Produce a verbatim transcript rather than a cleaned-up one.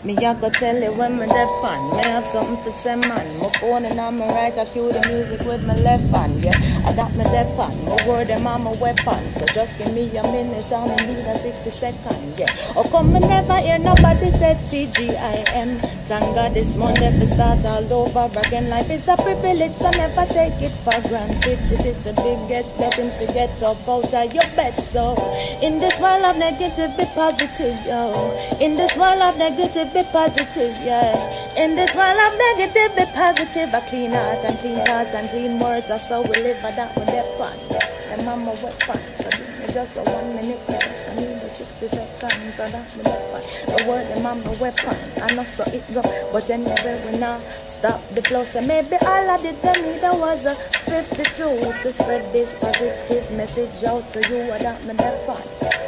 Me I go tell you when me dep on. Me have something to say, man. My phone and I'm right. I cue the music with my left hand. Yeah, I got me dep on. My word them I'm a weapon. So just give me a minute and I need a sixty second. Yeah. Oh come me never hear nobody say T G I M. Thank God this Monday we start all over again. Life is a privilege, so never take it for granted. It is the biggest blessing to get up out of your bed. So in this world of negative, be positive, yo. In this world of negative, be positive, yeah. In this world of negative, be positive. A clean heart and clean thoughts and clean words. That's how we live, but that with that fun. And mama weapon, so give me just a one minute minute. I need the sixty seconds, so that with that fun. The word, the mama weapon, I know so it go. But anyway, we now stop the flow. So maybe all I did tell me there was a fifty-two to spread this positive message out to you. I got me that fun.